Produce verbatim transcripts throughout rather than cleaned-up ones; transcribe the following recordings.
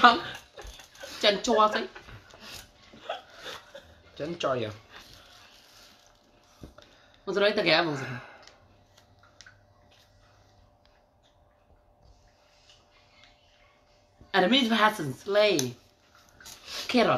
không chân cho đấy chân cho vậy một rồi ta ghé một rồi enemies hasn't slay carrot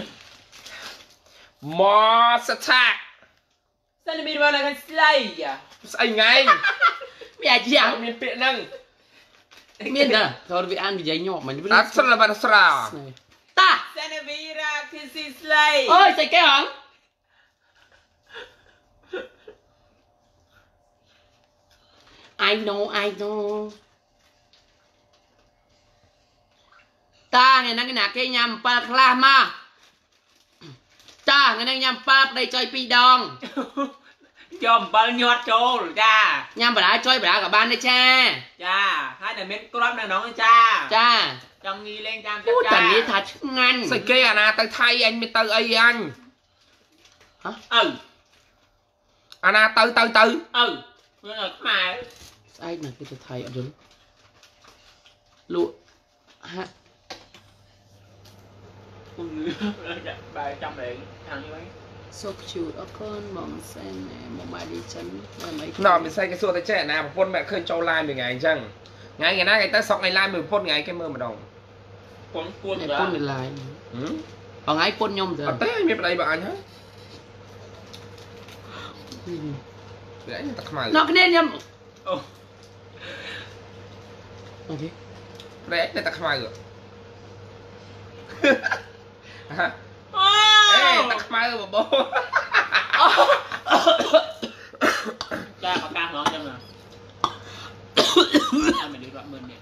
Mars attack sao lại bị vào là cái slay à anh ngay mẹ chị à miền Việt năng miền đó thôi vì ăn vì giấy nhọ mà đặt sân là bàn sra ta sao lại bị ra cái gì slay ôi sai cái hỏng I know I know ta ngày nay cái nào cái nhầm pa kla ma ta ngày nay nhầm pa đây chơi pi dong chồm bao nhọt trâu cha nhầm bà đã chơi bà đã cả ban đây cha cha hai là miếng crop này nó cha cha trong nghi lên cha พูดแต่นี้ทัดงั้น sai kia à na tới Thái anh mới tới ấy anh ừ à na tới tới tới ừ nhưng mà mà ai là cái thầy ở đó lụa ha bài trong điện thằng như vậy sốt chịu đó con mỏng sen này một bài đi chân là mấy nọ mình xây cái xua tới trẻ nào một phút mẹ khơi châu lai mười ngày chăng ngày ngày nay ngày ta sọc ngày lai mười phút ngày cái mơ mà đồng con cuốn này ra pôn này lại ừ còn ai pôn nhom rồi ở té anh biết đây bà anh hả đấy người ta không mày nó cái nên nhầm ừ ok đấy người ta không mày rồi hả ê ê ta không mày rồi bố cha mà ca ngon chân nè anh mình đi đoạn mình nè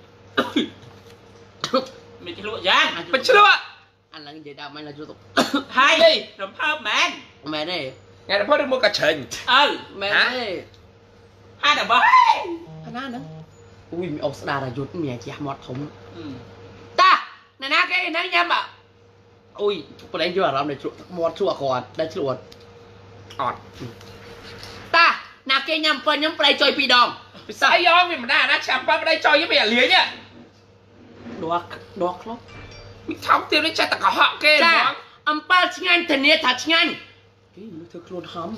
mình chỉ lụa giang mình chưa ạ anh là cái gì đâu mày là YouTube hai đi rồi thơm mẹ mẹ đây ngày đó được mua cả trình ừ mẹ hả? đây hai đứa bố anh ăn nữa ui mẹ ốc đà là rút mẹ chị mọt thùng ừ ta nè nè cái nó nhầm à ui cái đấy chưa làm để chuột mọt chuột còn đây chuột ọt ta nè cái nhầm phân nhầm play chơi pi đòn sai do mình mà đã đã chạm vào đây cho với mẹ lía nhá đọa đọa lắm mình tháo tiêu đấy chạy tất cả họ kê cha âm ba chinh anh thần nhiệt thật chinh anh cái nó thực luôn hóm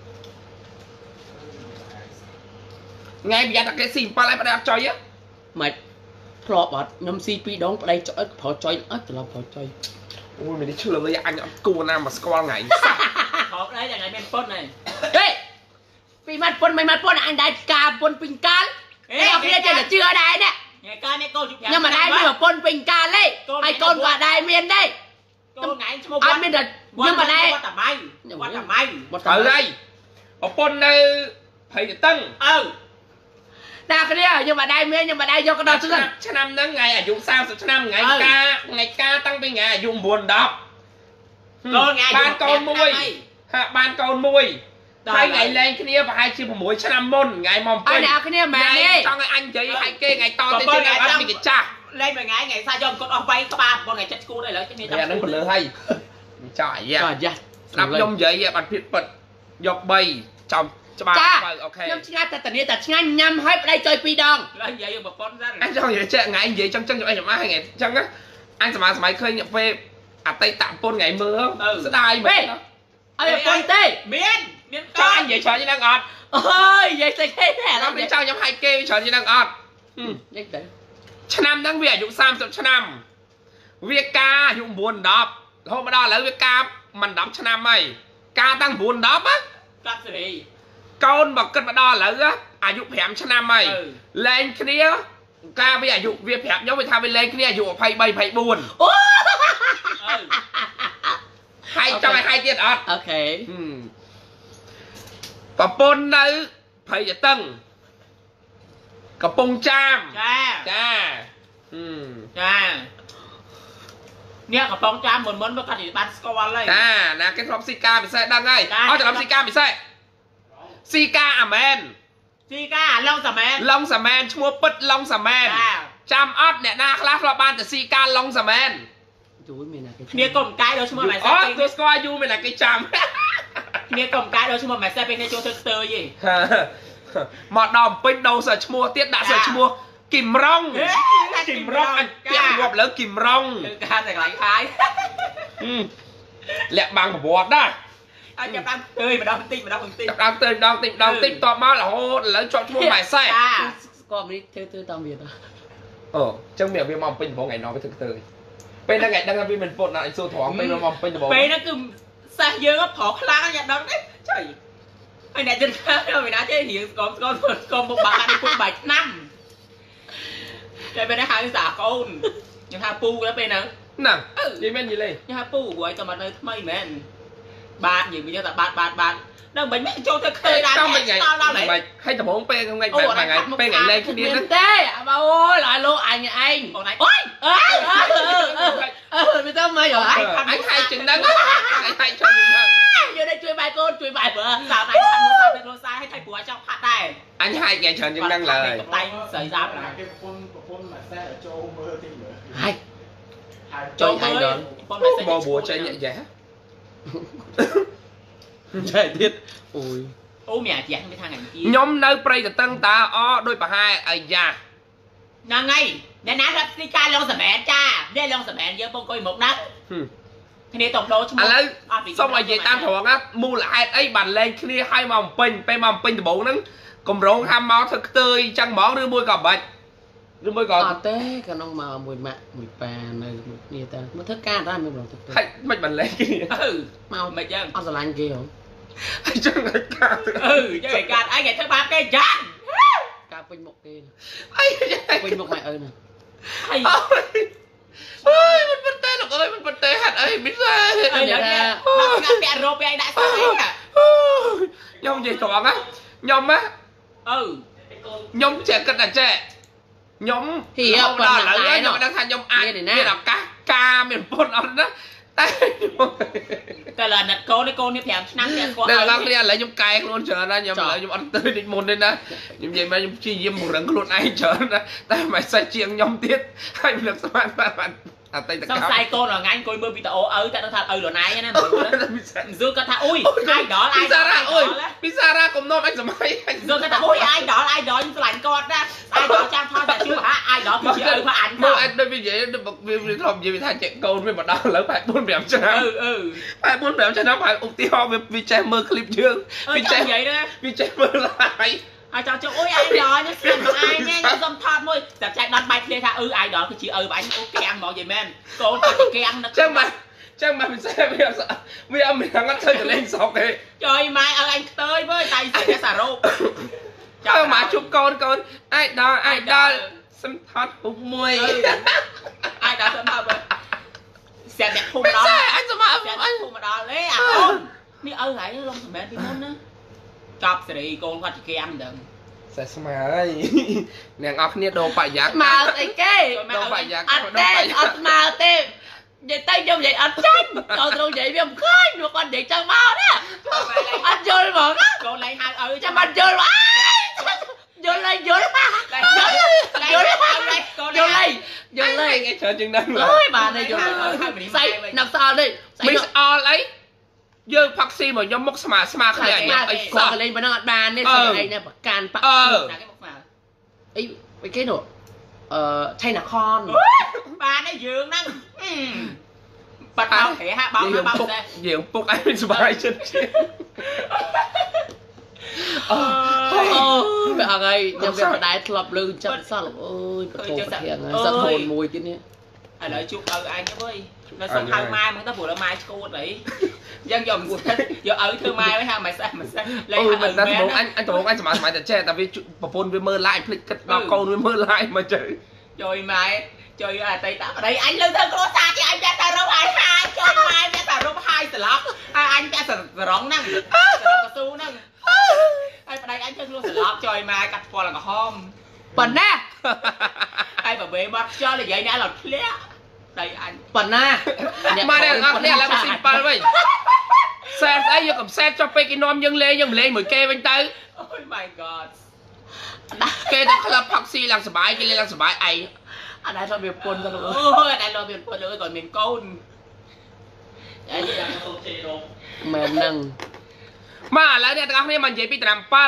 ngay bây giờ là cái gì pa lại bắt đầu chơi á mày phò bọt nhầm si pi đòn đây chơi phò chơi ớt từ lâu phò chơi ui mình đi chưa với anh cô nam mà squall ngày họ đấy là ngày bên phốt này ê pi mặt phun mày mặt phun anh đại cà phun pin can cái học kia chơi là chưa đây nè ngày ca này cô chụp nhưng mà đây vừa phun pin can đấy hay con quả đài miền đây cô ngày cho một anh biết được nhưng mà đây qua tầm may qua tầm may ở đây ở pôn phải tăng ừ ra cái đấy nhưng mà đây miền nhưng mà đây do cái đó chứ là cho năm đó ngày ở dùng sao cho năm ngày ca ngày ca tăng bên ngày dùng buồn đọc ban con mui ban con mui hai ngày lên cái này và hai chiếc muối cho năm môn ngày mồng anh nào cái này mà đi cho ngày anh chơi hai kê ngày to tới ngày ăn mình cái cha lên mười ngày ngày sai cho con ông bay có ba con ngày chết cu đây là cái này bây giờ nó còn lỡ hay trời trời dạ làm nhông vậy bạnผิด bật dọc bay trong cho ba ok nhâm chính anh thật nhiên thật chính anh nhâm hết đây chơi pi đòn lên vậy một con ra anh cho vậy chạy ngày anh vậy trong chân cho anh hai ngày chân á anh sẽ mà máy khơi nhập về à tay tạm pôn ngày mưa sẽ đai mà ơi con tê miên miên cho anh vậy chờ như đang ngọt ơi vậy thì cái này nó bên trong nhóm hai kê chờ như đang ngọt đấy cho năm đang về dụng sam cho năm việc ca dụng buồn đọc hôm đó là việc ca mình đọc cho năm mày ca tăng buồn đọc á cắt gì con bậc cân mà đo là á à dụng hẻm cho năm mày lên cái này ca bây giờ dụng việc hẻm giống với thao bên lên cái này dụng phải bay phải buồn hai trong này hai tiền ọt ok và pôn nữ phải giờ tân cả pông cham cha cha cha nghe cả pông cham muốn muốn với cái gì bán score lên à là cái drop Sika mình sẽ đăng ngay ở drop Sika mình sẽ Sika amen Sika long sà men long sà men mua bứt long sà men cham ót nè na class drop ban từ Sika long sà men nghe cùng cái đó chứ mà mày ót tôi score you mình là cái cham nghe cùng cái đó chứ mà mày sẽ bên đây cho tôi tơ gì một đòn pin đâu sợ mua tiết đã sợ mua គឹមរងគឹមរងអញពាក់ងាប់លើគឹមរងគឺការតែកន្លែងខាយលាក់បាំងប្រវត្តិដែរអញចាប់ដើមឃើញម្ដងបន្តិចម្ដងបន្តិចចាប់ដើមទៅម្ដងតិចម្ដងតិចតបមករហូតឥឡូវជាប់ឈ្មោះម៉ែសែស្គាល់នេះធ្វើធ្វើតាមវាអូចឹងមានវាមកពេញដំបងថ្ងៃនោះវាធ្វើទៅពេលហ្នឹងថ្ងៃដឹងថាវាមិនពុតណាអញសួរត្រង់ពេលមកពេញដំបងពេលហ្នឹងគឺសេះយើងប្រខ្លាំងញ៉ាំដឹងទេចុយហើយអ្នកជិតខាងវាណាចេះរៀងស្គមស្គមស្គមមកបាក់នេះពុកបាយឆ្នាំតែពេលនេះហៅសាកូនខ្ញុំហៅពូទៅពេលហ្នឹងហ្នឹងនិយាយមែននិយាយលេងខ្ញុំហៅពូព្រោះឲ្យតែមកនៅថ្មីមែនបាទនិយាយវិញតែបាទបាទបាទដល់មិនមែនចូលទៅឃើញដែរចង់មិនថ្ងៃដល់ដល់មិនហើយដំបងពេលថ្ងៃបែបថ្ងៃពេលថ្ងៃលេងគ្នាហ្នឹងទេអូយឡើយលោកអញឯងបងណៃអូយអើអើអើអឺមិនទៅមកយល់អញអញហៅចឹងហ្នឹងអញហៅច្រើនចឹងហ្នឹងយកទៅជួយបាយកូនជួយបាយបើសាប់ណៃខាត់មកសាប់ទៅគ្រួសារឲ្យថៃព្រោះចង់ផាត់ដែរអញហៅថ្ងៃច្រើនចឹងហ្នឹងឡើយតែស្រីសាប់គេប្រពន្ធប្រពន្ធមកសែចូលមើលទីមើលហើយចូលមើលបងមិនសេចបបួចេញយ៉ាចែកទៀតអូយអូមានអាយ៉ាងវាថាថ្ងៃទីខ្ញុំនៅព្រៃតតឹងតាអដោយប្រហែលអាយ៉ាហ្នឹងហើយអ្នកណារត់ស្ទីការលងសម្បែនចានេះលងសម្បែនយើងបងអង្គុយមកណាគ្នាតំដោឈ្មោះឥឡូវសុំឲ្យនិយាយតាមត្រង់ណាមូលហេតុអីបានលែងគ្នាឲ្យមកបំពេញពេលមកបំពេញដំបូងហ្នឹងកម្រងហាំមកធ្វើខ្ទើយចឹងហ្មងឬមួយក៏បាច់ឬមួយក៏អត់ទេក្នុងមកមួយម៉ាក់មួយប៉ានៅមួយគ្នាតាមកធ្វើការដែរមិនប្រទៅហើយមិនបានលែងគ្នាអឺមកមិនចឹងអត់ស្រឡាញ់គេហ៎ហើយចឹងឲ្យការអឺចឹងឯកាតអីគេធ្វើបាបគេចាការពេញមុខគេអីពេញមុខម៉ែឪណាហើយអើយមិនប៉ុន្តែលោកអើយមិនប៉ុន្តែហាត់អីមិនសែអីឡើងណាដល់ស្ងាត់ពាក់រោពាក់អីដាក់ស្អីហ្នឹងខ្ញុំនិយាយត្រង់ណាខ្ញុំណាអឺខ្ញុំចេះគិតតែចេះខ្ញុំហៀបប៉ុណ្ដល់ឥឡូវណាខ្ញុំដឹងថាខ្ញុំអាចមានឱកាសការមានពុតអត់ណាតែតែឡាណាត់កូននេះកូននេះប្រាំឆ្នាំទៀតស្គាល់ដល់ឡើងគ្នាឥឡូវខ្ញុំកែខ្លួនច្រើនណាខ្ញុំឥឡូវខ្ញុំអត់ទៅដូចមុនទេណាខ្ញុំនិយាយមកខ្ញុំព្យាយាមពង្រឹងខ្លួនឯងច្រើនណាតែមិនសេះជាងខ្ញុំទៀតហើយមិននឹកស្មានបានអតីតសកាលង្ស័យកូនរងាញ់អង្គុយមើលវីដេអូឪតែដឹងថាឪលណៃណាមើលហ្ស៊ូគាត់ថាអ៊ុយអាយដល់អាយពីដសារ៉ាលអុយពីសារ៉ាកុំនាំអញសម័យហ្ស៊ូគាត់ថាអ៊ុយអាយដល់អាយដល់ខ្ញុំស្រឡាញ់គាត់ណាអាយដល់ចាំថតតែជួហាអាយដល់គឺជាឪមកអញមើលអញដូចវានិយាយវាវាធ្លាប់និយាយថាចេះកូនវាមកដល់ឥឡូវប្រហែលបួនប្រាំឆ្នាំអឺអឺប្រហែលបួនប្រាំឆ្នាំប្រហែលឧទាហរណ៍វាចេះមើលឃ្លីបយើងវាវាចេះចេះនិយាយណាវាចេះមើលឡាយអាយចង់ចុះអ៊ុយអាយដល់ខ្ញុំស្គាល់មកអាយញ៉ែខ្ញុំសុំថតមួយតែចែកដល់បាយគ្នាថាអឺអាយដល់គឺជាឪបាញ់អូកាំងហ្មងយីមែនកូនគាត់កាំងនឹកចឹងមកចឹងមកមិនស្អាតវាវាអត់មានអត់ឃើញទៅលេងស្រុកទេចុយម៉ែឪអញខ្ទើយវើយតែស្គាល់សារ៉ូបចាំមកជប់កូនកូនអាយដល់អាយដល់សំថតពុកមួយអាយដល់សុំថតវើយស្អាតអ្នកភូមិមិនដល់ស្អាតអញសមអស្អាតអញអ្នកភូមិដល់លេអាកូននេះឪហើយលំសម្បែនពីមុនណាចប់សេរីកូនគាត់ជាកាំងដឹងសែស្មាហើយអ្នកនរគ្នាដូរបរិយាមកស្អីគេដូរបរិយាអត់ទេអត់ស្មើទេនិយាយទៅខ្ញុំនិយាយអត់ចាញ់ដល់ត្រង់និយាយវាមិនឃើញនោះគាត់និយាយចឹងមកណាអត់យល់ហ្មងកូនលែងហៅឪចាំបាត់យល់អើយល់ហើយយល់យល់យល់យល់យល់ហើយយល់ហើយគេច្រើនជាងហ្នឹងអើយបានហើយយល់ស្អីណាប់ស្អល់ទេស្អីមីស្អល់អីយើងផាក់ស៊ីមកខ្ញុំមុខស្មាស្មាគ្នាខ្ញុំខ្ញុំអីអីសោះគាត់លេងប៉ុណ្ណឹងអត់បានទេស្អីនេះប្រកាន់បាក់អឺណាគេមកមកអីអីគេនោះអឺថៃនខនបានហើយយើងហ្នឹងបាត់បោកហេហាបោកយើងបោកពុកដែរយើងពុកអីមិនសុបាយចិត្តជាងអើអូបែរហើយខ្ញុំវាបដែរធ្លាប់លឺចិត្តសោះអូយបធូរធៀងសត្វធូនមួយទៀតនេះឥឡូវជួបឪអញទៅវិញនៅសុំហៅម៉ែមកទៅព្រោះម៉ែឈួតអីយ៉ាងយកមួយទឹកយកឪធ្វើម៉ែវិញហៅម៉ែសេះម៉ែសេះលេអូងយហៅមិនឪដឹងមែបងនអញអញដំបងអញសម័យសម័យតែចេះតែវាប្រពន្ធវាមើលឡាយភ្លេចគិតដល់កូនវាមើលឡាយមកទៅជួយម៉ែជួយអតីតប្តីអញលើទៅគ្រួសារជាអញតែតែរកអាយហាយជួយម៉ែតែតែរកហាយស្លាប់ហើយអញតែសរងហ្នឹងសរងកស៊ូហ្នឹងហើយប្តីអញធ្វើខ្លួនស្លាប់ជួយម៉ែកាត់ស្គាល់ក្រហមប៉ុណ្ណាហើយបបេមកខ្យល់និយាយអ្នកឡត់ធ្លាក់ដៃអញប៉ុណ្ណាមកអ្នកអត់គ្នាឡើងស៊ីប៉ាល់វិញសែនស្អីយកកំសែតចុះពេកគេនាំយើងលេងយើងលេងមួយគេវិញទៅអូ my god គេទៅក្លឹបផាក់ស៊ីឡើងសុបាយគេលេងឡើងសុបាយឯងអត់ដែរទៅវាពុនទៅលោកអូយតែលោកមានពលលើគាត់មានកូនអញយ៉ាងទៅជិះរងមែនហ្នឹងមកឥឡូវអ្នកទាំងអស់គ្នាមកនិយាយពីត្រាំប៉ាល់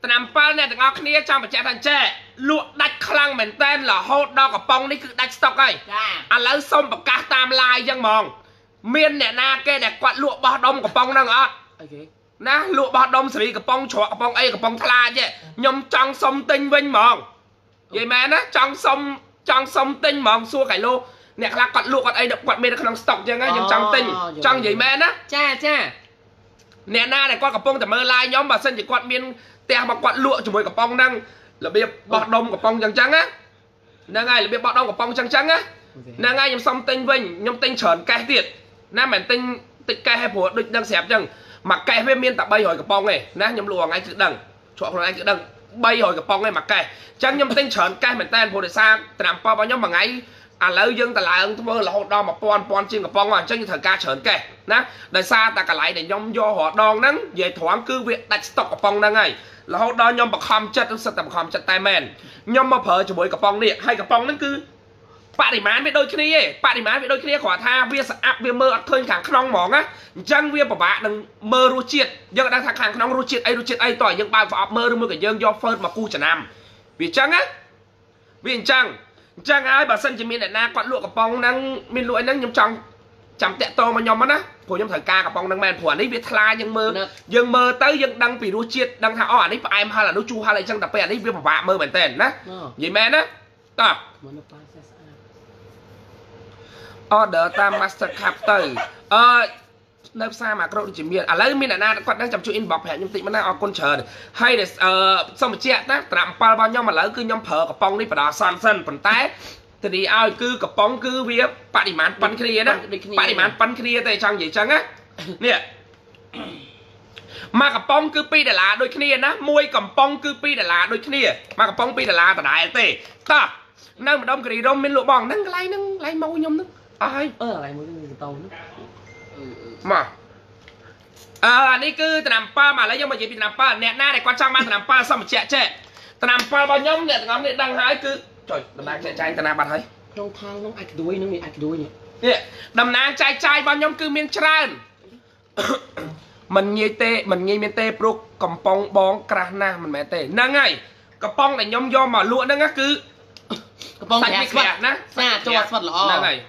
តាមប៉ាល់អ្នកទាំងអស់គ្នាចង់បញ្ជាក់ថាចេះលក់ដាច់ខ្លាំងមែនតើរហូតដល់កំប៉ុងនេះគឺដាច់ស្តុកហើយឥឡូវសូមប្រកាសតាម live អញ្ចឹងហ្មងមានអ្នកណាគេដែលគាត់លក់បោះដុំកំប៉ុងហ្នឹងអត់អីគេណាលក់បោះដុំសេរីកំប៉ុងច្រកកំប៉ុងអីកំប៉ុងថ្លាទេខ្ញុំចង់សុំទិញវិញហ្មងនិយាយមែនណាចង់សុំចង់សុំទិញហ្មងសួរកៃឡូអ្នកខ្លះគាត់លក់គាត់អីគាត់មាននៅក្នុងស្តុកអញ្ចឹងខ្ញុំចង់ទិញចង់និយាយមែនណាចាចាអ្នកណាដែលគាត់កំពុងតែមើល live ខ្ញុំបើសិនជាគាត់មានផ្ទះមកគាត់លក់ជាមួយកំប៉ុងហ្នឹងរបៀបបោះដុំកំប៉ុងអញ្ចឹងណាហ្នឹងហើយរបៀបបោះដុំកំប៉ុងអញ្ចឹងអញ្ចឹងណាហ្នឹងហើយខ្ញុំសុំទិញវិញខ្ញុំទិញច្រើនកេះទៀតណាមិនទិញតិចកេះឲ្យព្រោះដូចដឹងស្រាប់អញ្ចឹងមួយកេះវាមានតែ300កំប៉ុងទេណាខ្ញុំលក់ថ្ងៃគឺដឹងជ្រក់ខ្លួនឯងគឺដឹង300កំប៉ុងទេមួយកេះអញ្ចឹងខ្ញុំទិញច្រើនកេះមែនតើព្រោះដោយសារត្រាំប៉បរបស់ខ្ញុំមួយថ្ងៃឥឡូវយើងតឡើងធ្វើរហូតដល់1000 1000ជាងកំប៉ុងអញ្ចឹងយើងត្រូវការច្រើនកេះណាដោយសារតែកន្លែងដែលខ្ញុំយករដងហ្នឹងនិយាយត្រង់គឺវាដាច់ស្តុកកំប៉ុងហ្នឹងហើយរហូតដល់ខ្ញុំបខំចិត្តសិតតែបខំចិត្តតែមែនខ្ញុំមកប្រើជាមួយកំប៉ុងនេះហើយកំប៉ុងហ្នឹងគឺបរិមាណវាដូចគ្នាឯងបរិមាណវាដូចគ្នាគ្រាន់ថាវាស្អាប់វាមើលអត់ឃើញខាងក្នុងហ្មងណាអញ្ចឹងវាពិបាកនឹងមើលរសជាតិយើងដឹងថាខាងក្នុងរសជាតិអីរសជាតិអីតោះយើងបើកប្រអប់មើលឬមួយក៏យើងយកហ្វឺតមកគូចំណាំវាអញ្ចឹងណាវាអញ្ចឹងអញ្ចឹងហើយបើសិនជាមានអ្នកណាគាត់លក់កំប៉ុងហ្នឹងមានលក់អីហ្នឹងខ្ញុំចង់ចាំតាក់តងមកខ្ញុំណាព្រោះខ្ញុំត្រូវការកំប៉ុងហ្នឹងមែនព្រោះអានេះវាថ្លាយើងមើលយើងមើលទៅយើងដឹងពីរសជាតិដឹងថាអូអានេះផ្អែមហឹរអានោះជូរហឹរអីចឹងតែពេលអានេះវាពិបាកមើលមែនតើណានិយាយមែនណាតោះ order តាម Mastercard ទៅអឺនៅផ្សារម៉ាក្រូដូចជាមានឥឡូវមានអ្នកណាគាត់នឹងចាំជួយ inbox ប្រាប់ខ្ញុំតិចមកណាអរគុណច្រើនហើយអឺសូមបញ្ជាក់ណាត្រាំអំបិលរបស់ខ្ញុំឥឡូវគឺខ្ញុំប្រើកំប៉ុងនេះបដាសនសិនប៉ុន្តែធានាឲ្យគឺកំប៉ុងគឺវាបរិមាណប៉ុនគ្នាណាបរិមាណប៉ុនគ្នាតែចង់និយាយចឹងណានេះមកកំប៉ុងគឺ2ដុល្លារដូចគ្នាណាមួយកំប៉ុងគឺ2ដុល្លារដូចគ្នាមកកំប៉ុង2ដុល្លារដដែលទេតោះនៅម្ដុំគិរីរំមានលក់បងហ្នឹងកន្លែងហ្នឹងកន្លែងមកខ្ញុំហ្នឹងអស់ហើយអឺកន្លែងមួយហ្នឹងទៅហ្នឹងមកអឺអានេះគឺត្រាំប៉ាមកឥឡូវយើងមកនិយាយពីត្រាំប៉ាអ្នកណាដែលគាត់ចង់បានត្រាំប៉ាសុំបញ្ជាក់ចេះត្រាំប៉ារបស់ខ្ញុំអ្នកទាំងអស់នេះដឹងហើយគឺចុយតំណាងចែកចាយតាណាបាត់ហើយក្នុងថងនោះអាចក្ដួយនឹងមានអាចក្ដួយនេះតំណាងចែកចាយរបស់ខ្ញុំគឺមានច្រើនមិនងាយទេមិនងាយមានទេព្រោះកំប៉ុងបងក្រាស់ណាស់មិនមែនទេហ្នឹងហើយកំប៉ុងដែលខ្ញុំយកមកលក់ហ្នឹងគឺកំប៉ុងសាច់ស្វិតណាសាជាប់ស្វិតល្អហ្នឹងហើយ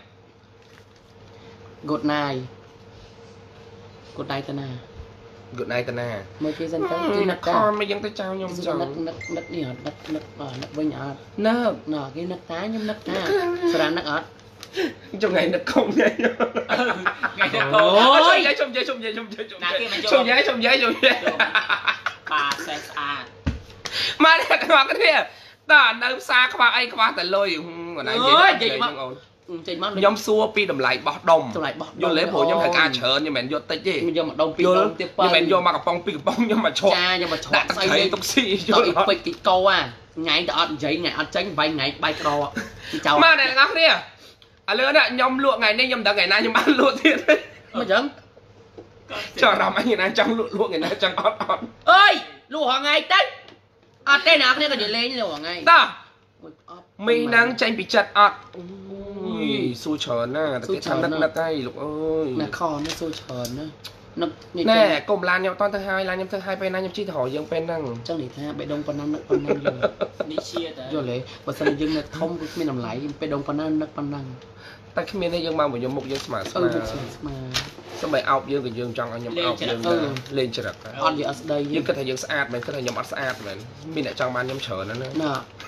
Good night Good night តាណា Good night តាណាមើលគេសិនទៅគេនឹកតាមិនយ៉ាងទៅចៅខ្ញុំចង់នឹកនឹកនឹកនេះអត់នឹកនឹកនឹកវិញអត់នឹកណ៎គេនឹកតាខ្ញុំនឹកតាស្រានឹកអត់ចុះថ្ងៃនឹកកុំថ្ងៃថ្ងៃនឹកកុំអូយជុំយាយជុំយាយជុំយាយជុំយាយជុំយាយជុំយាយជុំយាយបាទសេះស្អាតមកអ្នកទាំងអស់គ្នាតើនៅផ្សារខ្វះអីខ្វះតែលុយអូននិយាយនិយាយមកអូនចេញមកខ្ញុំសួរពីតម្លៃបោះដុំតម្លៃបោះដុំយល់ទេព្រោះខ្ញុំត្រូវការច្រើនខ្ញុំមិនមែនយកតិចទេខ្ញុំយកមកដុំពីរដុំទៀតបើខ្ញុំមិនយកមកកំប៉ុងពីរកំប៉ុងខ្ញុំមកឈប់ចាខ្ញុំមកឈប់ដាក់ស្អីទុកស៊ីយល់ពេកគីកោអាថ្ងៃទៅអត់និយាយថ្ងៃអត់ចេញបាយថ្ងៃបាយក្រចោលមកអ្នកទាំងអស់គ្នាឥឡូវនេះខ្ញុំលក់ថ្ងៃនេះខ្ញុំដឹងថ្ងៃណាខ្ញុំបានលក់ទៀតមិនចឹងចោលរំអញណាចង់លក់លក់ថ្ងៃណាចង់អត់អត់អើយលក់រងថ្ងៃទៅអត់ទេអ្នកគ្នាក៏និយាយលេងលក់រងថ្ងៃតោះមីហ្នឹងចេញពីចិត្តអត់សួរច្រើនណាតែគេថានឹកនឹកហើយលោកអើយណាខនេះសួរច្រើនណានឹកណែកុំឡានខ្ញុំអត់ទៅហើយឡានខ្ញុំទៅហើយពេលណាខ្ញុំជិះទៅរកយើងពេលហ្នឹងអញ្ចឹងនិយាយថាបេះដូងប៉ុណ្ណឹងនឹកប៉ុណ្ណឹងយើងនេះជាតែយល់ទេបើសិនយើងនឹកធំគឺគ្មានតម្លៃបេះដូងប៉ុណ្ណឹងនឹកប៉ុណ្ណឹងតែគ្មានទេយើងមកមកយកមុខយើងស្មើស្មើស្មើសម្បីអោបយើងក៏យើងចង់ឲ្យខ្ញុំអោបយើងលេងច្រឹកអត់និយាយអត់ស្ដីយើងគិតថាយើងស្អាតមែនគិតថាខ្ញុំអត់ស្អាតមែនមានអ្នកចង់បានខ្ញុំច្រើនណាស់ណាណា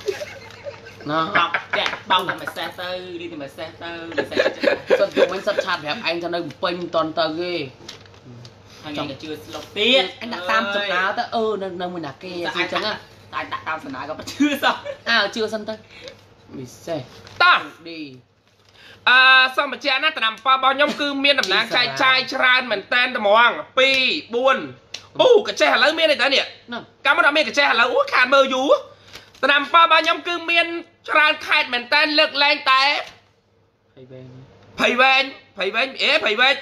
តែបោកតែមួយសេះទៅរីតែមួយសេះទៅមួយសេះសិតយកមិនសិតឆាតប្រាប់ឯងថានៅពេញមិនតន់ទៅទេហើយខ្ញុំទៅជឿស្លុកទៀតអញដាក់តាមសំណើទៅអឺនៅនៅមួយណាគេអញ្ចឹងតែដាក់តាមសំណើក៏ជឿសោះអើជឿសិនទៅមីសេះតោះឌីអឺសូមបញ្ជាក់ណាត្រាំប៉ារបស់ខ្ញុំគឺមានដំណើរចែកចាយច្រើនមែនតែនត្មងពីរ បួនអូកញ្ចេះឥឡូវមានអីតើនេះកាលមកដល់មានកញ្ចេះឥឡូវអូខាតមើលយូរត្រាំប៉ារបស់ខ្ញុំគឺមានច្រើនខេត្តមែនតែនលើកលែងតែភ័យវែងភ័យវែងភ័យវែងអេភ័យវែង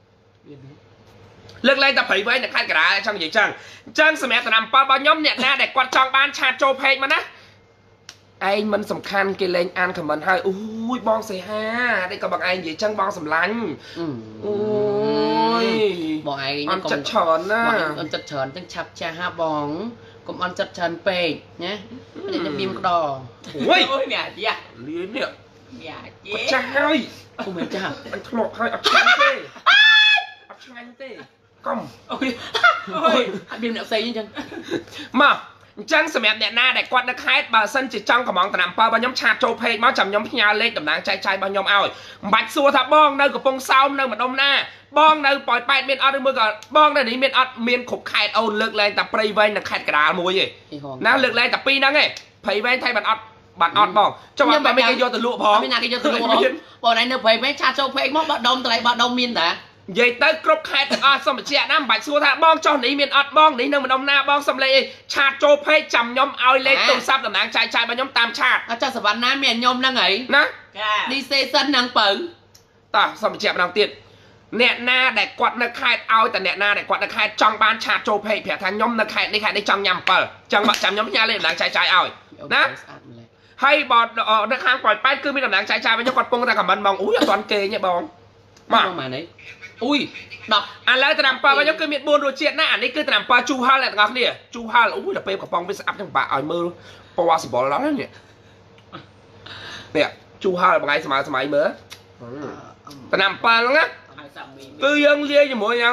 លើកលែងតែភ័យវែងនៅខេត្តកណ្ដាលចង់និយាយចឹងអញ្ចឹងសម្រាប់ត្រាំប៉ារបស់ខ្ញុំអ្នកណាដែលគាត់ចង់បានឆាតចូលเพจមកណាឯងមិនសំខាន់គេលេងអានខមមិនហើយអូយបងសេហាតែក៏បងឯងនិយាយចឹងបងសម្លាញ់អូយបងឯងអត់ចិត្តច្រើនណាអត់ចិត្តច្រើនទាំងឆាប់ចាស់ហាបងកកុំអន់ចិត្តច្រើនពេកណាតែញ៉ាំបៀមក្តោអូយ ôi nè chị à លីនេះ dạ ចាស់ chị ហើយអូមែនចាស់អញធ្លាប់ហើយអត់ឆ្ងាញ់ទេអត់ឆ្ងាញ់ទេកុំ ôi ôi អត់បៀមអ្នកផ្សេងអញ្ចឹងមកអញ្ចឹងសម្រាប់អ្នកណាដែលគាត់នៅខេត្តបើសិនជាចង់កំងតំណាំ7របស់ខ្ញុំឆាតចូល page មកចាំខ្ញុំផ្ញើលេខតំណាងចែកចាយរបស់ខ្ញុំឲ្យមិនបាច់សួរថាបងនៅកំពង់សោមនៅម្ដុំណាបងនៅប៉ោយប៉ែតមានអត់ឬមួយក៏បងនៅនេះមានអត់មានគ្រប់ខេត្តអូនលើកលែងតែព្រៃវែងនិងខេត្តកណ្ដាលមួយទេណាលើកលែងតែពីរហ្នឹងឯងព្រៃវែងថៃបានអត់បានអត់បងចុះអត់តែមានគេយកទៅលក់ផងមានណាគេយកទៅលក់ផងបងឯងនៅព្រៃវែងឆាតចូល page មកបោះដុំតម្លៃបោះដុំមានតានិយាយទៅគ្រប់ខេត្តទាំងអស់សុំបញ្ជាក់ណាមិនបាច់សួរថាបងចុះនេះមានអត់បងនេះនៅម្ដុំណាបងសុំលេខឆាតចូល page ចាំខ្ញុំឲ្យលេខទូរស័ព្ទតំណាងចែកចាយរបស់ខ្ញុំតាមឆាតអត់ចាស់សវណ្ណាមានខ្ញុំហ្នឹងហីណាឌីសេសិនហ្នឹងបើតោះសុំបញ្ជាក់ម្ដងទៀតអ្នកណាដែលគាត់នៅខេត្តឲ្យតែអ្នកណាដែលគាត់នៅខេត្តចង់បានឆាតចូល page ប្រាប់ថាខ្ញុំនៅខេត្តនេះខេត្តនេះចង់ញ៉ាំ7ចឹងមកចាំខ្ញុំផ្ញើលេខតំណាងចែកចាយឲ្យណាហើយបើនៅខាងប៉ោយប៉ែតគឺមានតំណាងចែកចាយរបស់ខ្ញុំគាត់ពងតែខមមិនបងអូយអត់ទាន់គេទេបងមកម៉ានអីអូយ10 ឥឡូវត្រាំ7របស់ខ្ញុំគឺមាន4រសជាតិណាអានេះគឺត្រាំ7ជូហល់អ្នកទាំងអស់គ្នាជូហល់អូយដល់ពេលកំប៉ុងវាស្អាប់ចឹងបាក់ឲ្យមើលពណ៌សម្បុរដល់នេះនេះជូហល់បងឯងស្មើស្មៃមើលត្រាំ7ហ្នឹងណាគឺយើងលាយជាមួយយ៉ាង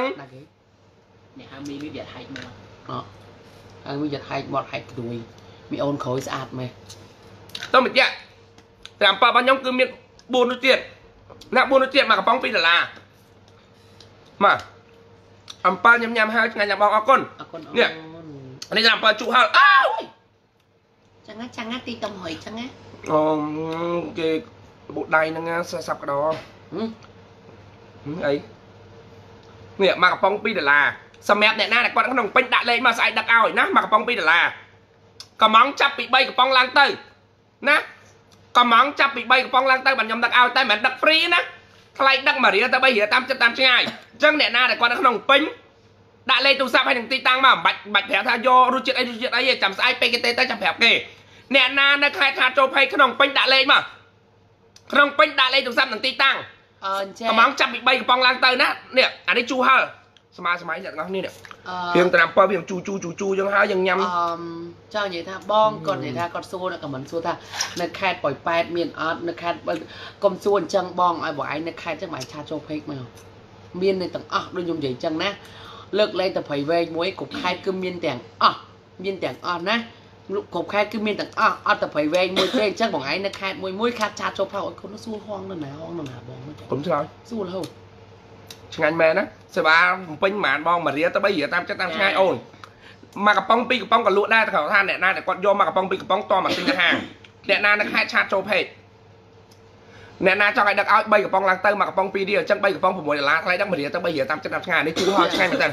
nè hai mi biết đẹp hay mà អើហើយមានចិត្តហែកមាត់ហែកក្ដួយមីអូនក្រោយស្អាតមែនតោះបញ្ជាក់ត្រាំ7របស់ខ្ញុំគឺមាន4រសជាតិណា4រសជាតិមកកំប៉ុង2ដុល្លារមកអំប៉ាល់ញ៉ាំញ៉ាំហើយឆ្ងាញ់ណាស់បងអរគុណអរគុណនេះនេះត្រាំ7ជូហល់អើយចឹងណាចឹងណាទីតំហុយចឹងណាអូគេបុកដៃហ្នឹងសាប់កដោអីនេះមកកំប៉ុង2ដុល្លារសម្រាប់អ្នកណាដែលគាត់ក្នុងពេញដាក់លេខមកស្អែកដឹកឲ្យណាមកកំប៉ុង2ដុល្លារកំងចាប់ពី3កំប៉ុងឡើងទៅណាកំងចាប់ពី3កំប៉ុងឡើងទៅបាទខ្ញុំដឹកឲ្យតែមិនមែនដឹកហ្វ្រីណាថ្លៃដឹកមួយរៀលទៅ3រៀលតាមចិត្តតាមឆ្ងាយអញ្ចឹងអ្នកណាដែលគាត់នៅក្នុងពេញដាក់លេខទូរស័ព្ទឲ្យនឹងទីតាំងមកមិនបាច់បាច់ប្រាប់ថាយករសជាតិអីរសជាតិអីទេចាំស្អែកពេកគេទេទៅចាំប្រាប់គេអ្នកណានៅខេត្តខាតចូលភ័យក្នុងពេញដាក់លេខមកក្នុងពេញដាក់លេខទូរស័ព្ទនឹងទីតាំងអឺអញ្ចឹងកំងចាប់ពី3កំប៉ុងឡើងទៅណានេះអានេះជូហល់ស្មើស្មៃអ្នកទាំងអស់គ្នានេះពីងត្រាំ7ពីងជូជូជូជូចឹងហើយយើងញ៉ាំអឺចង់និយាយថាបងគាត់និយាយថាគាត់សួរនៅខមមិនសួរថានៅខេត្តប៉ោយប៉ែតមានអត់នៅខេត្តកុំសួរអញ្ចឹងបងឲ្យបងឯងនៅខេត្តចឹងបងឯងឆាចូល page មកមាននៅទាំងអស់ដូចខ្ញុំនិយាយអញ្ចឹងណាលើកលែងតែព្រៃវែងមួយគ្រប់ខេត្តគឺមានទាំងអស់មានទាំងអស់ណាគ្រប់ខេត្តគឺមានទាំងអស់អត់តែព្រៃវែងមួយទេអញ្ចឹងបងឯងនៅខេត្តមួយមួយខេត្តឆាចូល page ឲ្យគាត់សួរហងនៅណាហងនៅណាបងខ្ញុំឆ្លើយសួររហូតឆ្ងាញ់មែនណាសេវាពេញប្រហែលបងមួយរៀលទៅ3រៀលតាមចិត្តតាមឆ្ងាយអូនមកកំប៉ុង2កំប៉ុងក៏លក់ដែរតែគាត់ថាអ្នកណាដែលគាត់យកមកកំប៉ុង2កំប៉ុងតមកទិញទៅហាងអ្នកណានៅខេត្តឆាតចូល page អ្នកណាចង់ឲ្យដឹកឲ្យ3កំប៉ុងឡើងទៅមកកំប៉ុង2រៀលអញ្ចឹង3កំប៉ុង6ដុល្លារថ្លៃដឹកមួយរៀលទៅ3រៀលតាមចិត្តតាមឆ្ងាយនេះជូរហល់ឆ្ងាញ់មែនតើ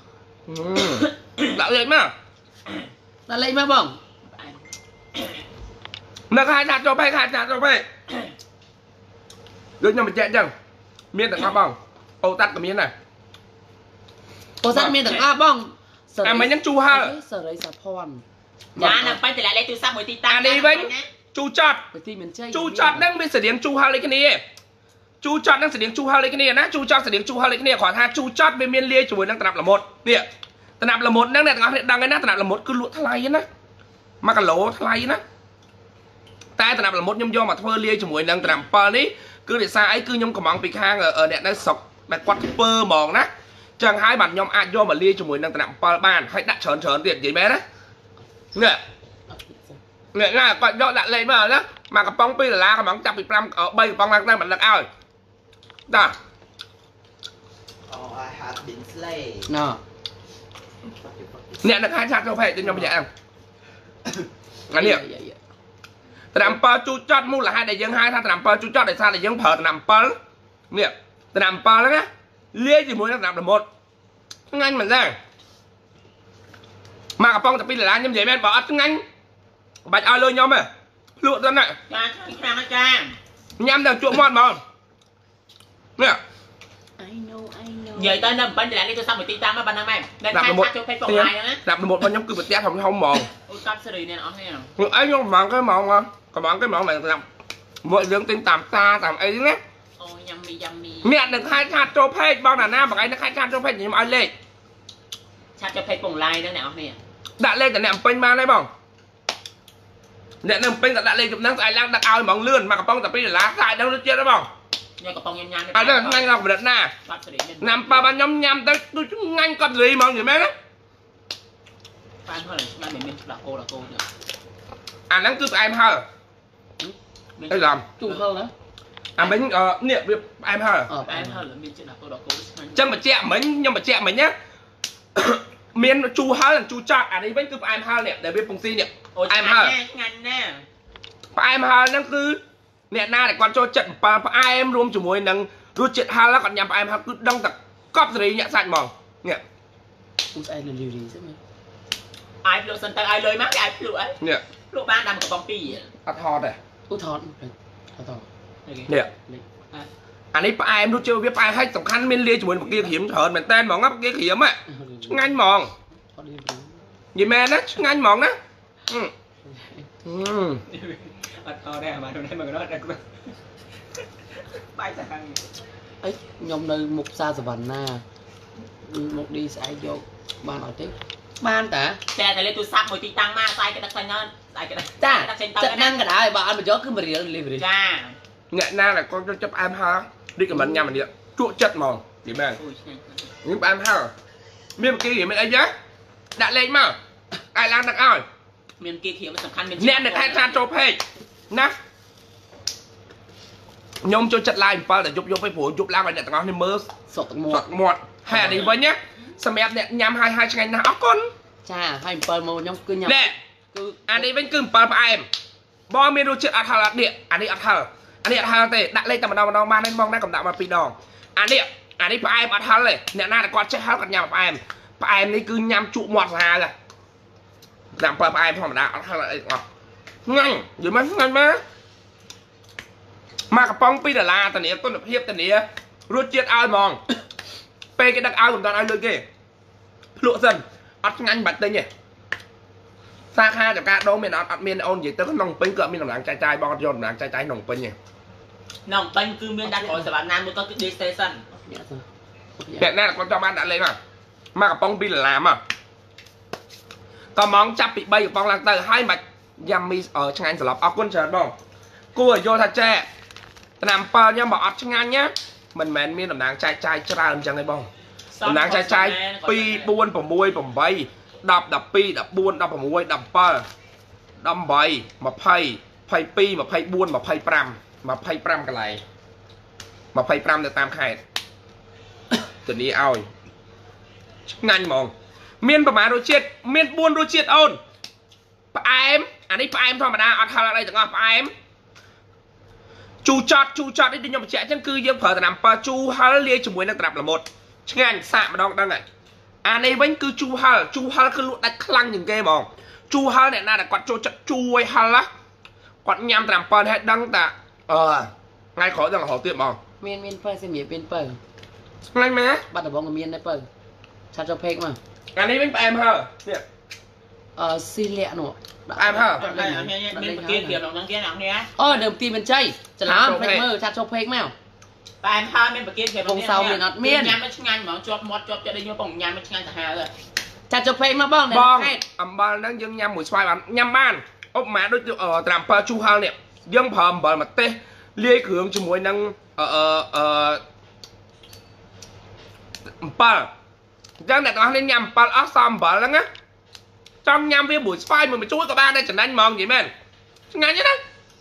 ដាក់លេខមកដាក់លេខមកបងនៅខេត្តឆាតចូល page ខេត្តឆាតចូល page ដូចខ្ញុំបញ្ជាក់អញ្ចឹងមានទាំងអស់បងអូតាត់ក៏មានដែរអូតាត់មានទាំងអស់បងអាមិញហ្នឹងជូហល់សេរីសាភ័ណ្ឌ dạ nè phải từ lại lấy từ sau mỗi tí ta អានេះវិញជូចត់ទីមានជ័យជូចត់ហ្នឹងវាស្តៀងជូហល់ដូចគ្នាជូចត់ហ្នឹងស្តៀងជូហល់ដូចគ្នាណាជូចត់ស្តៀងជូហល់ដូចគ្នាគាត់ថាជូចត់វាមានលាយជាមួយនឹងត្រាប់ល្មុតនេះត្រាប់ល្មុតហ្នឹងអ្នកទាំងអស់គ្នាដឹងហើយណាត្រាប់ល្មុតគឺលក់ថ្លៃណាមួយគីឡូថ្លៃណាតែត្រាប់ល្មុតខ្ញុំយកមកធ្វើលាយជាមួយនឹងត្រាប់7នេះគឺរិសាអីគឺខ្ញុំកំងពីខាងអ្នកនៅស្រុកដែលគាត់ធ្វើហ្មងណាចឹងហើយបាទខ្ញុំអាចយកមកលាយជាមួយនឹងត្រាប់7បានហើយដាក់ច្រើនច្រើនទៀតនិយាយមែនណានេះនេះណាគាត់យកដាក់លេខមកណាមកកំប៉ុង2ដុល្លារកំងចាប់ពី5 3កំប៉ុងឡើងទៅមិនដឹកឲ្យតា oh I have been slay ណ៎អ្នកនៅខេត្តឆាតចូល page ខ្ញុំបញ្ជាក់ហ្នឹងអានេះត្រាំ7ជូចត់មូលហេតុដែលយើងហៅថាត្រាំ7ជូចត់ដោយសារតែយើងប្រើត្រាំ7នេះត្រាំ7ហ្នឹងណាលាយជាមួយនឹងត្រាំល្មុតឆ្ងាញ់មែនទេមកកំប៉ុងតែ2ដុល្លារខ្ញុំនិយាយមែនបើអត់ឆ្ងាញ់បាច់ឲ្យលុយខ្ញុំទេភ្លក់ទៅណាចាខ្លាំងណាស់ចាញ៉ាំដល់ជក់មាត់ហ្មងនេះ I know I know និយាយទៅនៅមិនតែលេខទូរស័ព្ទមួយទីតាំងមកប៉ុណ្ណឹងមែនតែខាងឆាចូល page បងឡាយហ្នឹងណាត្រាប់ល្មុតរបស់ខ្ញុំគឺប្រទះធំធំហ្មងអូកាប់សេរីនេះអស់នេះខ្ញុំអីខ្ញុំហ្មងគេហ្មងកំងគេហ្មងមិនត្រាប់មួយរឿងទិញតាមតាតាមអីណាអូយ៉ាំមីយ៉ាំមីអ្នកនឹងខេត្តឆាតចូល page បងណាណាបងឯងនៅខេត្តឆាតចូល page ខ្ញុំឲ្យលេខឆាចូល page បងឡាយហ្នឹងអ្នកអស់នេះ đặt lên tại nệm pin mà đấy bông nệm nệm pin đặt lên chụp nắng ai lang đặt ao mỏng lươn mà cặp bông tập pin là lá sai đâu nó chết đó bông nhà cặp bông nhăn nhăn à đây nhanh ngọc đặt nè nằm ba ban nhom nhầm tới tôi nhanh con gì mà người mấy đó anh thôi là ngay mình mình đặt cô là cô à nắng cứ em hờ đây làm chủ hơn đó à mình ờ niệm việc em hờ em hơn là mình chỉ đặt cô đặt cô chân mà chẹm mình nhưng mà chẹm mình nhá miền chu hờ là chu chọn à đây vẫn cứ em hờ nè để biết phong si nè em hờ ngành nè em hờ nó cứ nè na để con cho trận pa ai em luôn chủ mùi nâng rồi chuyện hờ là còn nhầm em hờ cứ đong tập cọp gì nhẹ sạch mỏng nè cũng ai là điều gì chứ mình ai lựa sân tay ai lời mắc ai lựa ấy nè lựa ban đầm của bóng pì ăn thò này út thọt thọt nè anh ấy ai emรู้chưa biết ai hay tổng khăn miên lia chủ mùi một kia hiểm hờn mình tên mỏng ngắp kia hiểm á nganh mỏng gì mẹ đó nganh mỏng đó ừ ở đây mà đây mà nó bay sang ấy nhom nơi mục sa svan na một đi sai vô ban nói tiếp ban ta xe thì lên tôi sắp một tí tăng ma sai cái đặc xanh hơn sai cái ta trận năng cái đó bà anh mà gió cứ mà riêng liền liền cha nghệ na là con cho chấp em ha đi cái mình nhầm mình điện chuột chất mòn thì mẹ những em ha miền kia thì mình ấy nhá đã lên mà ai làm được ai miền kia thìมันสำคัญ nè được hai cha cho phê nè nhôm cho chất lại phải để giúp giúp phải phổ giúp làm bài này tao nói mơ sọt một sọt một hè đi với nhá xem em nè nhắm hai hai ngày nào con cha hai pơ màu nhom cứ nhầm nè anh đi vẫn cứ pơ em bo miền đồ chuyện ăn thà là điện anh đi ăn thà anh đi ăn thà tệ đã lên tầm đầu đầu ba nên mong đã cầm đạo mà pì đòn anh đi anh đi em ăn thàเลยnè na là con chết hết con nhầm em em đi cứ nhắm trụ mọt ra rồi làm pơ em thằng đã ăn thà lại nhanh rồi mấy nhanh má mà cái bông pi là la tần này tôi được hiệp tần này rút chết ai mong pe cái đặc ao của toàn ai lôi kì lụa dần ăn nhanh bật đây nhỉ xa ha cho cả đâu miền ăn ăn miền ôn gì tới cái nòng pin cỡ miền nòng làng trai trai bao nhiêu làng trai trai nòng pin nhỉ nòng pin cứ miền đan khỏi sài gòn nam mới có cái đi station Việt Nam là con cho bạn đã lên mà mà cái bông pi là làm à còn món chắp bị bay của bông làng tờ hai mặt yummy ở trong anh sẽ lọc ốc quân trời không cô ở vô thật trẻ làm pơ nha bỏ ốc trong anh nhá mình mẹn miên làm nàng trai trai ra làm chẳng hay bông làm nàng trai trai pi buôn bồng bôi bồng bay đập đập pi đập buôn đập bồng bôi đập pơ đập bay mà pay pay pi mà pay buôn mà pay pram mà pay pram cái này mà pay pram được tam khai từ đi ao ngành mong miênประมาณ đôi chết miên buôn đôi chết ôn em anh ấy em thôi mà đa ở thằng đây tưởng em chu chọt chu chọt đi nhom trẻ chân cư dương phở nằm pa chu hal lia chùm muối đang tập là một ngành xạ mà đang đang này anh ấy vẫn cứ chu hal chu hal cứ lụa đặt khăng những cái mong chu hal này na là quạt chu chọt chu ấy hal á quạt nhâm làm pa hết đăng tạ ờ ngay khỏi rằng là họ tiệm mong miền miền pơ xem miền miền pơ ngay mẹ bắt đầu bóng miền đấy pơ cha cho phê mà anh ấy vẫn em hả ờ xin lẹ nọ em hả miền kia kiểu nòng kia nòng kia ờ đừng tìm mình chơiจะล้ำเพลงมือชาโชเพลงแมว em ha miền kia kiểu vùng sau miền nọt miền nhám nó nhanh mà chọt mọt chọt cho đây như bông nhám nó nhanh thật hà rồi ชาโชเพลงมาบ้องบ้องอ่ำบอลนั่งยังยำหมูสไปบ้านยำบ้านอบมาด้วยเออตามปลาชูฮาเนี่ยยังพร้อมบอลมาเตะเลี้ยขืองจมวยนั่งเออเออเออปลาจังแต่ตอนนี้ยำปลาอัสซัมบอลแล้วไงtrong nhâm với buổi spy mà mình chui cả ba đây chẳng anh mong gì men ngay nhá đấy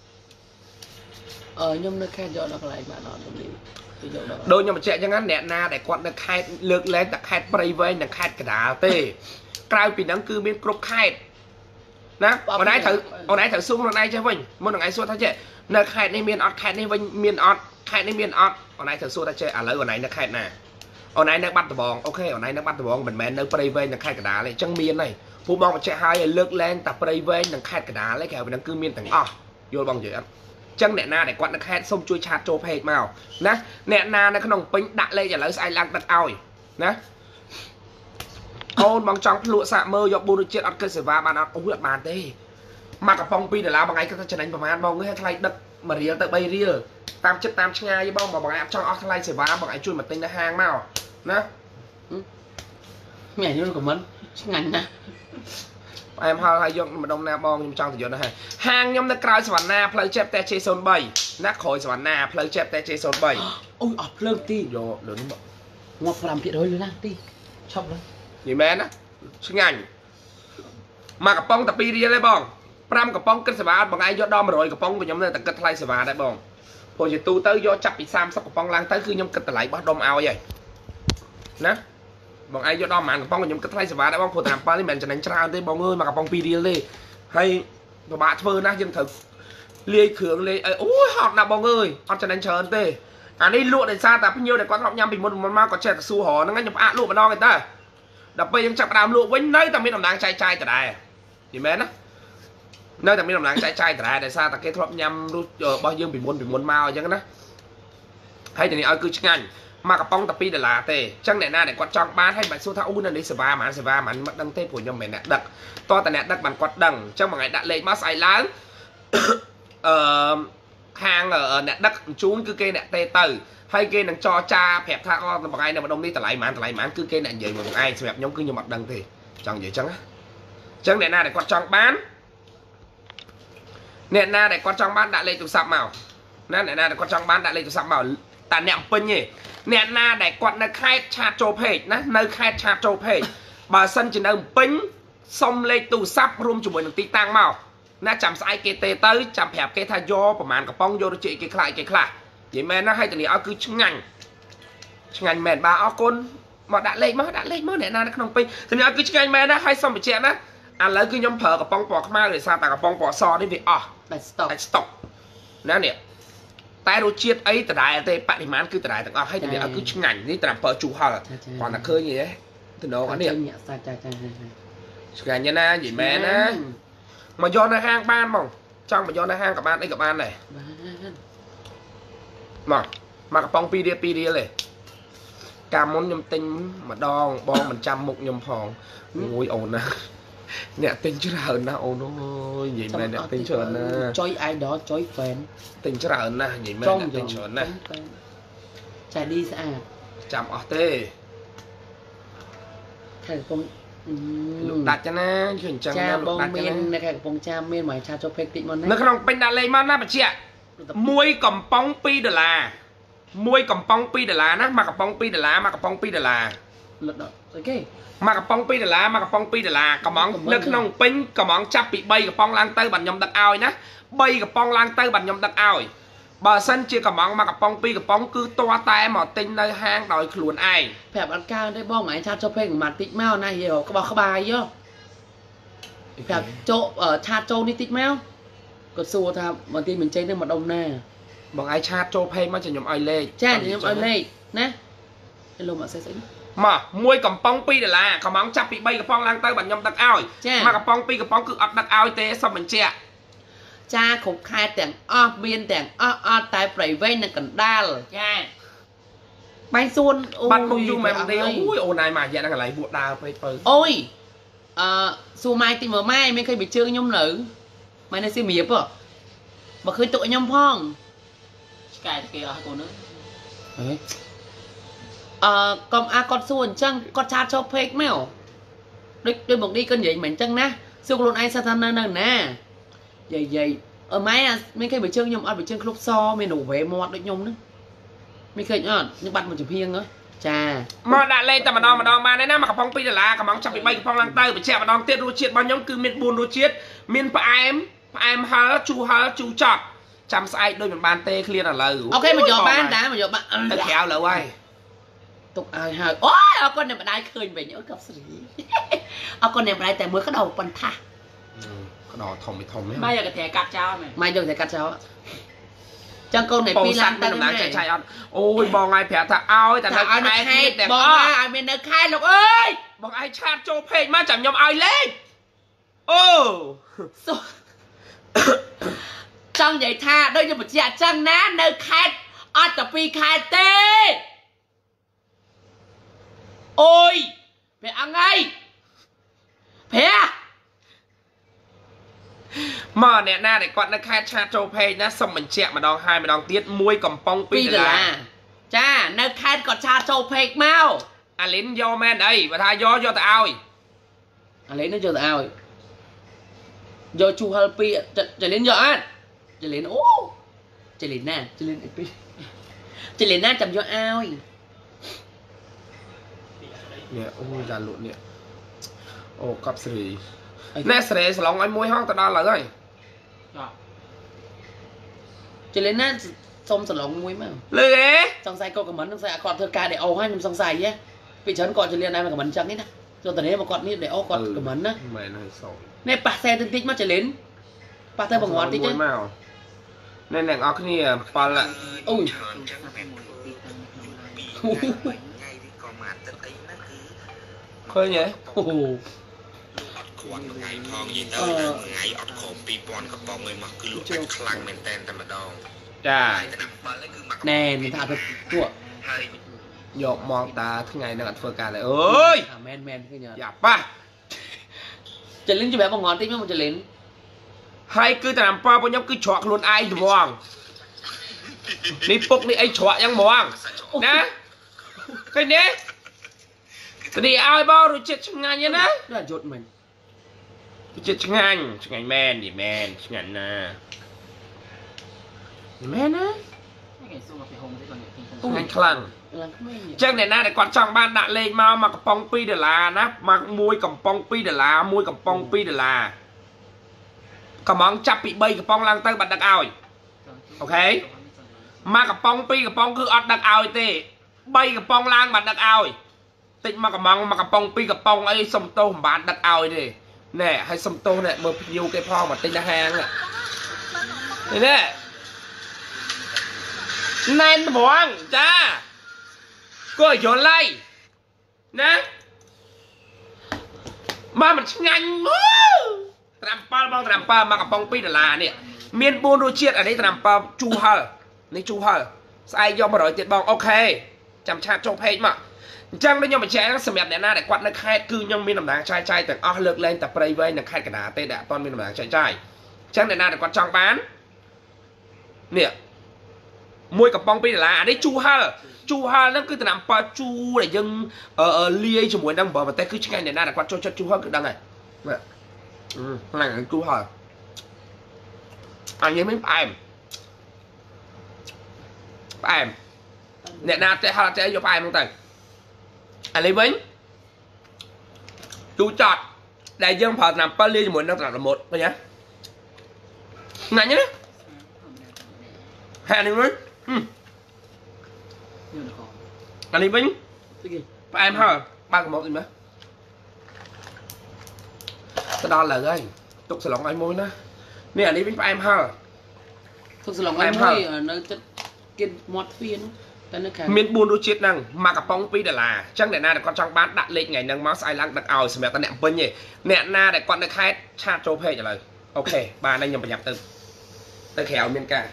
ờ nhưng nó khai dọn được lại bạn nó đôi nhưng mà chạy cho ngắn nẹt na để quạt được khai lược lên đặt khai bay với được khai cả đá tê cài bị nắng cư bên cột khai nè hồi nãy thử hồi nãy thử xuống hồi nãy chơi vinh muốn ngày xưa ta chơi nè khai này miền ọt khai này vinh miền ọt khai này miền ọt hồi nãy thử xưa ta chơi à lấy hồi nãy nè khai nè hồi nãy nè bắt tờ bong ok hồi nãy nè bắt tờ bong mình men nè bay với được khai cả đá này chân miền nàyผู้มองมันจะหายเลิกแรงแต่ไปเว้นนังแคดกระดาษและแกเป็นนังคือมีนต่างอ๋อโยนบองเยอะจังแหนนาแต่กวาดนังแคดส้มช่วยชาโจเพกมานะแหนนาในขนมปิ้งดักเลยอย่าเลยใส่ลังดักเอานะโอนบางจังพลุสะเมย์ยกบูรุจิตอัดเกิดเสียบาบานอัดอุ้ยบานเต้มากับปองปีเดี๋ยวแล้วบางไงก็จะนั่งประมาณบองให้ทลายดักมาเรียแต่ใบเรียตามจิตตามช่างไงบ้องบางไงจังอัดทลายเสียบาบางไงช่วยมาติ้งในห้างมานะ mẹ như của mình ngành nè em hơi hay dùng mà đông nam bong nhưng trong thì giờ nó hay hàng nhom nó cài sẵn na plei chép te chê sơn bay nát khỏi sẵn na plei chép te chê sơn bay ôi ở plei ti vô lớn mà ngọc làm chuyện rồi luôn ti chọc đấy gì mẹ á xin ngành mà cặp bông tập pi đi lấy bong pram cặp bông kết sả bằng ai do đo mà rồi cặp bông của nhóm này tập kết thay sả đấy bong hồi giờ tu tới do chắp bị sam sắp cặp bông lang tới cứ nhóm kết lại bắt đom ao vậy nè bọn ai do đo màn cặp bông của nhóm kết thay sả đấy bong phổ thảm pa đi mình cho đánh trao tới bong ơi mà cặp bông pi đi lấy hay và bạn phơi na dân thực lia khưởng lia ôi họ nào bong ơi họ cho đánh chờ tê à đây lụa để xa tập nhiêu để con học nhầm bị một món ma có trẻ su hò nó ngay nhập ạ lụa mà đo người ta đập bây giờ chặt đàm lụa với nơi ta biết làm đáng trai trai từ đây thì mến á nơi ta biết làm đáng trai trai từ đây để xa ta kết hợp nhầm lúc bao nhiêu bị muốn bị muốn mau chứ đó hay thì ai cứ chắc ngành mà cặp bông tập pi để là tê chẳng để na để quạt tròn bán hay bạn số thao u nên đi sờ ba mà sờ ba mà mất đăng tê của nhầm mày nè đặc to ta nè đặc bàn quạt đằng trong một ngày đã lên má sai láng hàng ở nè đất chú cứ kê nè tê từ hay kê nè cho cha phẹp tha con một ai nào mà đông đi ta lại màn ta lại màn cứ kê nè vậy mà một ai phẹp nhóm cứ như mặt đằng thì chẳng vậy chẳng á chẳng để na để quạt tròn bán nè na để quạt tròn bán đã lên tụ sập màu nè nè na để quạt tròn bán đã lên tụ sập màu ta nẹm pin nhỉ nè na để quạt nó khai chặt trâu phê nè nơi khai chặt trâu phê bà sân chỉ nơi pin xong lên tụ sập rôm chụp mình tí tăng màu nè chạm sai kê tê tới chạm hẹp kê tha doประมาณกระป๋องโยchị kê khai kê khai vậy mà nó hay từ này ở cứ ngành ngành mền ba ở con mà đã lên mới đã lên mới nè na nó không pin từ này ở cứ ngành mền nó hay xong bị chẹn á anh lấy cứ nhóm phởกระป๋องปอกมาเลยsao tạiกระป๋องปอกซอđấy việc à stop stop nè nèแต่รสชาติไอ้แต่ได้แต่ปริมาณคือแต่ได้แต่เอาให้แต่เนี่ยเอาคือngànhนี่แต่เปิดจูห่อก่อนน่ะเคยอย่างเงี้ยถึงน้องอันเนี้ยngành như na vậy mẹ na mà do nó hang ban mong trong mà do nó hang cả ban ấy cả ban này mà mà cái bông pi đi pi điเลยcam món nhom tinh mà đo bon mình trăm một nhom phòng ngồi ồn nè nè tinh chứ là na ồn ôi vậy mà nè tinh chứ na choi ai đó choi fan tinh chứ là na vậy mà nè tinh chứ na chạy đi sao chạm ở tê thầy con đặt cho nó chuyển chân cha bông miên này cái bông cha miên mà cha cho phê tị món này nó không bên đại lấy món na bà chị ạ muối cầm bông pi đờ là muối cầm bông pi đờ là nó mà cầm bông pi đờ là mà cầm bông pi đờ là lật đó ok mà cầm bông pi đờ là mà cầm bông pi đờ là cầm món nó không pin cầm món chắp bị bay cầm bông lang tơ bằng nhom đặc ao nhá bay cầm bông lang tơ bằng nhom đặc ao bà sân chia cầm món mà cầm bông pi cầm bông cứ toa tay mà tinh nơi hang đòi luồn ai phẹp ăn cao đấy bong ấy cha cho phê mặt tịt mao này hiểu có bao khá bài chứ phẹp chỗ ở cha châu đi tịt mao có xua tha mà tin mình chơi nên một đồng nè bằng ai cha cho phê mà chỉ nhom ai lê cha chỉ nhom ai lê nè cái lồng mà sẽ xính mà muối cầm bông pi là cầm món chắp bị bay cầm bông lang tơ bằng nhom đặc ao mà cầm bông pi cầm bông cứ ấp đặc ao té xong mình che cha khục khai tiền o biên tiền o o tại phải vay là cần đa rồi cha bay xuân bắt công dung mày đi ôi ồn này mà vậy đang lại buộc đào phải phải ôi xu mai tìm mở mai mớiเคยbị chơi nhom nữ mày này siêu miệp à mà khơi tụi nhom phong cái kia ở cô nữa ờ còn a con xuân chăng con cha cho phê mèo đôi đôi một đi cơn vậy mình chăng na xuân luôn ai sao tham năng nè vậy vậy ở máy à mấy cái bị chơi nhom ăn bị chơi club so mình nổ về mọt được nhom nữa mấy cái nhá nhưng bắt một chụp hiên nữa cha mà đã lên tao mà đo mà đo mà đấy na mà cái phong pi là cái móng chắp bị bay cái phong lang tơ bị chẹt mà đo tiết đua chiết bao nhóm cứ miền buồn đua chiết miền pa em pa em hớ chu hớ chu chọt chăm sai đôi mình bàn tê clear là lời ok mà giờ ban đã mà giờ bạn tao khéo lời quay tục ai hơi ôi con này mà đai khơi về nhớ gặp xử lý con này mà đaiแต่mới có đầu phần thà cái đỏ thòng bị thòng đấy mai giờ cái thẻ cắt cháu mày mai giờ thẻ cắt cháu chẳng con này pi lan tăng này chạy chạy ăn ôi bong ai phè thà ao ấy thà ai khai bong ai bên nơi khai lục ơi bong ai chat cho phê mà chẳng nhom ai lên ô trong vậy tha đây như một chị chẳng ná nơi khai ở tập pi khai tê ôi mẹ ăn ngay phè mà nè na để quạt nó khai cha châu phê nhá xong mình chẹt mà đong hai mà đong tiết muối cầm bông pi là cha nơi khai còn cha châu phê mau à lính do men đây và tha do do tao à lấy nó cho tao vô chu hal pi chạy lên vô ăn chạy lên ô chạy lên nè chạy lên pi chạy lên nè chầm vô ao nè ôi già lụn nè ô cặp sỉ nè sỉ lòng anh môi hoang tao đo là rồi chạy lên nè xong sờ lòng môi mà lười ấy xong sai cô cầm mấn xong sai còn thưa ca để ô hai năm xong sai nhé vị trấn còn chạy lên này mà cầm mấn trắng hết á rồi từ đấy mà còn đi để ô còn cầm mấn á mày này sầu nè bạc xe tinh tích mà chạy lên bạc tay bằng ngón tí chứ nên là ngọcนี่ปลา ui khơi nhỉ គាត់ថ្ងៃផងនិយាយទៅថ្ងៃអត់ខំពីរពាន់កំប៉ុងឯងមកគឺលក់តែខ្លាំងមែនតែនតែម្ដងចា nè mình thả thật tua យកមកតាថ្ងៃនឹងអត់ធ្វើការទេអើយ à men men cái nhờ យ៉ាប៉ះ chạy lên cho bé bằng ngón tí mà chạy lên ហើយគឺតាអំពើរបស់ខ្ញុំគឺច្រកខ្លួនឯងត្មងនេះពុកនេះអីច្រកយ៉ាងហ្មងណាឃើញទេនេះឲ្យបងរសជាតិឆ្ងាញ់ណា là rốt mình រសជាតិឆ្ងាញ់ឆ្ងាញ់មែននេះមែនឆ្ងាញ់ណាមែនណាឆ្ងាញ់ខ្លាំង là cái men nhỉ ចឹងអ្នកណាដែលគាត់ចង់បានដាក់លេខមកមកកំប៉ុងពីរដុល្លារណាមកមួយកំប៉ុងពីរដុល្លារមួយកំប៉ុងពីរដុល្លារកំងចាប់ពីបីកំប៉ុងឡើងទៅបាត់ដឹកឲ្យអូខេមកកំប៉ុងពីរកំប៉ុងគឺអត់ដឹកឲ្យទេបីកំប៉ុងឡើងបាត់ដឹកឲ្យតិចមកកំងមកកំប៉ុងពីរកំប៉ុងអីសុំទោសមិនបានដឹកឲ្យទេណែឲ្យសុំទោសណែមើលភ្ញៀវគេផងមកទិញទៅហាងនេះណែណែនហ្មងចាក៏យល់ហើយណាមកមិនឆ្ងាញ់ត្រាំប៉ាល់បងត្រាំប៉ាល់មកកំប៉ុងពីរដុល្លារនេះមានបួនរសជាតិអានេះត្រាំប៉ាល់ជូហល់នេះជូហល់ស្អែកយក100ទៀតបងអូខេចាំឆាតចូលពេកមកអញ្ចឹងដូចខ្ញុំបញ្ជាក់សម្រាប់អ្នកណាដែលគាត់នៅខេត្តគឺខ្ញុំមានដំណើរចាយចាយទាំងអស់លើកលែងតែព្រៃវែងនៅខេត្តកណ្ដាលទេដែលអត់មានដំណើរចាយចាយអញ្ចឹងអ្នកណាដែលគាត់ចង់បាននេះមួយកំប៉ុងពីរដុល្លារអានេះជូហល់ជូហល់ហ្នឹងគឺតំណាំប៉ាជូដែលយើងលាយជាមួយនឹងបើប្រទេសគឺឆ្ងាញ់អ្នកណាដែលគាត់ចូលចិត្តជូហល់គឺដឹងហើយបាទខ្លាំងជូហល់អញមានផ្អែមផ្អែមអ្នកណាចេះហល់ចេះយកផ្អែមហ្នឹងទៅអានេះវិញជូចត់ដែលយើងប្រើតំណាំប៉ាលាយជាមួយនឹងតំណាំល្មុតឃើញទេងាញ់ទេហើយនេះវិញអានេះវិញផ្អែមហើយបើកមកអីមើលទៅដល់លើហើយទុកសឡុងឲ្យមួយណានេះអានេះវិញផ្អែមហើយ thực sự lòng anh hơi ở nơi chất kiên mót phiên ta nước khác មានបួនរសជាតិហ្នឹងមកកំប៉ុងពីរដុល្លារអញ្ចឹងអ្នកណាដែលគាត់ចង់បានដាក់លេខថ្ងៃហ្នឹងមកស្អែកឡើងដឹកឲ្យសម្រាប់តែអ្នកពេញទេអ្នកណាដែលគាត់នៅខេត្តឆាតចូលពេកឥឡូវអូខេបានហើយខ្ញុំប្រញាប់ទៅទៅក្រៅមានការ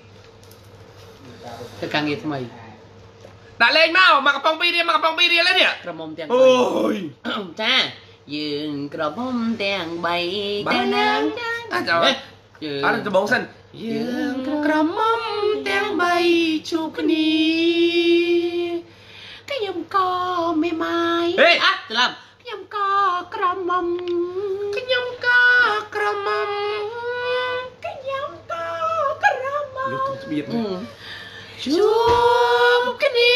thực càng nghiệp mày ដាក់លេខមកមកកំប៉ុងពីររៀលមកកំប៉ុងពីររៀលហើយនេះក្រមុំទាំងអូយចាយើងក្រមុំទាំង3តែនាងអត់ចូលអត់ដំបងសិនយើងក្រមុំទាំង3ជួបគ្នាខ្ញុំក៏មេម៉ាយហេអត់ច្រឡំខ្ញុំក៏ក្រមុំខ្ញុំក៏ក្រមុំខ្ញុំក៏ក្រមុំលុះស្បៀតជួបគ្នា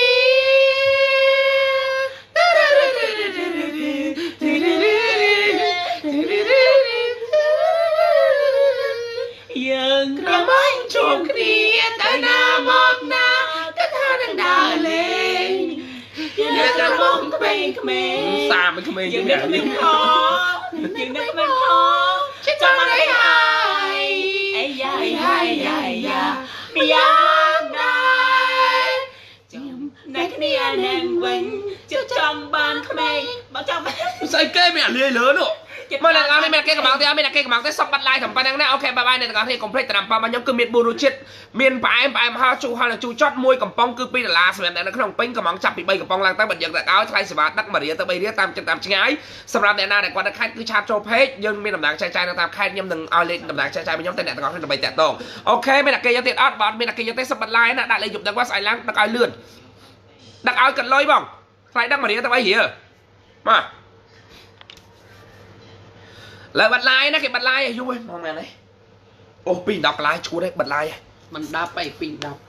យើងក្រមុំជួបគ្នាទៅណាមកណាទៅថានឹងដើរលេងយើងក្រមុំក្មេងក្មេងសាមិនក្មេងយើងនឹកមិនខយើងនឹកមិនខចាំអីហើយអាយ៉ាយ៉ាយ៉ាយ៉ាយ៉ាងដែរចាំតែគ្នានឹងវិញជិះចង់បានក្មេងបើចង់ស្អីគេមានអាលាយលើនោះមកអ្នកនរនេះមានគេកំងទេអត់មានគេកំងទេសុំបាត់ឡាយតែប៉ុណ្្នឹងណាអូខេបាយបាយអ្នកទាំងអស់គ្នាកុំភ្លេចតាមប៉ារបស់ខ្ញុំគឺមានបួនរសជាតិមានផ្អែមផ្អែមហោជូរហល់ជូរចត់មួយកំប៉ុងគឺពីរដុល្លារសម្រាប់អ្នកនៅក្នុងពេញកំងចាប់ពីបីកំប៉ុងឡើងទៅបើយើងដាក់ឲ្យថ្លៃសេវាដឹកមួយរៀលទៅបីរៀលតាមចិត្តតាមឆ្ងាយសម្រាប់អ្នកណាដែលគាត់នៅខេត្តគឺឆាតចូលពេកយើងមានដំណើរចែកចាយនៅតាមខេត្តខ្ញុំនឹងឲ្យលេខដំណើរចែកចាយរបស់ខ្ញុំទៅអ្នកទាំងអស់គ្នាដើម្បីតាក់ទងអូខេមានអ្នកគេយកទៀតអត់បើអត់មានអ្នកគេយកទេសុំបាត់ឡាយណាដាក់លេខយប់ដឹកមកស្អែកឡើងដឹកឲ្យលឿនដឹកឲ្យកាត់លុយបងថ្លៃដឹកមួយរៀលទៅបីរៀលមក lại bật lại nó cái bật lại vui mong này này ô pin đọc lại chú đấy bật lại มันดับไปปิงดับ